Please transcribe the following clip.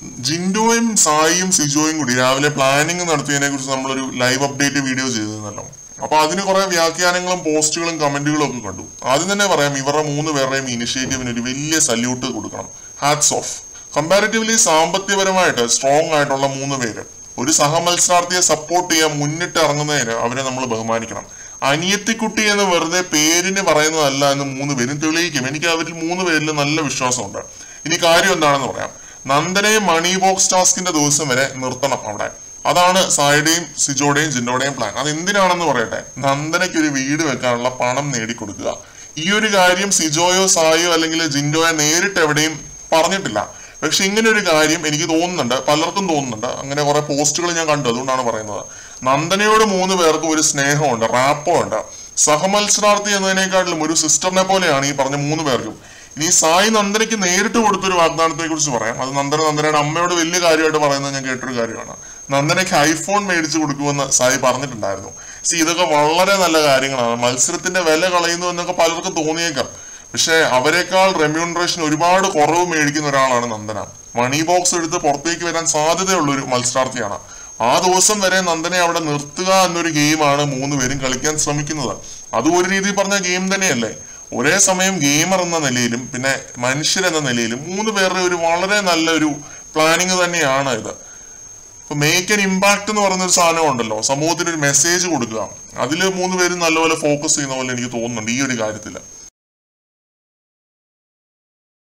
ജിൻഡോയും സായിയും സിജോയും കൂടി രാവിലെ പ്ലാനിങ് നടത്തിയതിനെ കുറിച്ച് നമ്മളൊരു ലൈവ് അപ്ഡേറ്റ് വീഡിയോ ചെയ്തിരുന്നല്ലോ. അപ്പൊ അതിന് കുറെ വ്യാഖ്യാനങ്ങളും പോസ്റ്റുകളും കമന്റുകളും ഒക്കെ കണ്ടു. ആദ്യം തന്നെ പറയാം, ഇവരുടെ 3 പേരുടെയും ഇനിഷ്യേറ്റീവിന് ഒരു വലിയ സല്യൂട്ട് കൊടുക്കണം. Hats off. കമ്പാരിറ്റീവ്ലി സാമ്പത്തികപരമായിട്ട് സ്ട്രോങ് ആയിട്ടുള്ള 3 പേര് ഒരു സഹമത്സരാർത്ഥിയെ സപ്പോർട്ട് ചെയ്യാൻ മുന്നിട്ട് ഇറങ്ങുന്നതിന് അവരെ നമ്മൾ ബഹുമാനിക്കണം. അനിയത്തിക്കുട്ടി എന്ന് വെറുതെ പേരിന് പറയുന്നതല്ല എന്ന് 3 പേരും തെളിയിക്കും. എനിക്ക് അവരിൽ 3 പേരിൽ നല്ല വിശ്വാസമുണ്ട്. ഇനി കാര്യം എന്താണെന്ന് പറയാം. നന്ദനെയും മണി ബോക്സ് ടാസ്കിന്റെ ദിവസം വരെ നിർത്തണം അവിടെ. അതാണ് സായിയുടെയും സിജോയുടെയും ജിൻഡോയുടെയും പ്ലാൻ. അത് എന്തിനാണെന്ന് പറയട്ടെ. നന്ദനയ്ക്ക് ഒരു വീട് വെക്കാനുള്ള പണം നേടിക്കൊടുക്കുക. ഈ ഒരു കാര്യം സിജോയോ സായോ അല്ലെങ്കിൽ ജിൻഡോയോ നേരിട്ട് എവിടെയും പറഞ്ഞിട്ടില്ല. പക്ഷെ ഇങ്ങനെ ഒരു കാര്യം എനിക്ക് തോന്നുന്നുണ്ട്, പലർക്കും തോന്നുന്നുണ്ട്. അങ്ങനെ കുറെ പോസ്റ്റുകൾ ഞാൻ കണ്ടു, അതുകൊണ്ടാണ് പറയുന്നത്. നന്ദനയോട് 3 പേർക്കും ഒരു സ്നേഹമുണ്ട്, റാപ്പോ ഉണ്ട്. സഹമത്സരാർത്ഥി എന്നതിനേക്കാട്ടിലും ഒരു സിസ്റ്ററിനെ പോലെയാണ് ഈ പറഞ്ഞ 3 പേർക്കും. ഇനി സായി നന്ദനയ്ക്ക് നേരിട്ട് കൊടുത്തൊരു വാഗ്ദാനത്തെ കുറിച്ച് പറയാം. അത് നന്ദനയുടെ അമ്മയോട് വലിയ കാര്യമായിട്ട് പറയുന്നത് ഞാൻ കേട്ടൊരു കാര്യമാണ്. നന്ദനയ്ക്ക് ഐഫോൺ മേടിച്ചു കൊടുക്കുമെന്ന് സായി പറഞ്ഞിട്ടുണ്ടായിരുന്നു. ഇതൊക്കെ വളരെ നല്ല കാര്യങ്ങളാണ്. മത്സരത്തിന്റെ വില കളയുന്നു എന്നൊക്കെ പലർക്കും തോന്നിയേക്കാം. പക്ഷെ അവരെക്കാൾ റെമ്യൂണറേഷൻ ഒരുപാട് കുറവ് മേടിക്കുന്ന ഒരാളാണ് നന്ദന. മണി ബോക്സ് എടുത്ത് പുറത്തേക്ക് വരാൻ സാധ്യതയുള്ള ഒരു മത്സരാർത്ഥിയാണ്. ആ ദിവസം വരെ നന്ദനെ അവിടെ നിർത്തുക എന്നൊരു ഗെയിമാണ് 3 പേരും കളിക്കാൻ ശ്രമിക്കുന്നത്. അതും ഒരു രീതിയിൽ പറഞ്ഞ ഗെയിം തന്നെയല്ലേ. ഒരേ സമയം ഗെയിമർ എന്ന നിലയിലും പിന്നെ മനുഷ്യരെന്ന നിലയിലും 3 പേരുടെ ഒരു വളരെ നല്ലൊരു പ്ലാനിങ് തന്നെയാണ് ഇത്. ഇപ്പൊ മേക്ക് ആൻ ഇമ്പാക്ട് എന്ന് പറയുന്നൊരു സാധനം ഉണ്ടല്ലോ, സമൂഹത്തിന് ഒരു മെസ്സേജ് കൊടുക്കുക. അതിൽ 3 പേരും നല്ലപോലെ ഫോക്കസ് ചെയ്യുന്ന പോലെ എനിക്ക് തോന്നുന്നുണ്ട് ഈ ഒരു കാര്യത്തില്.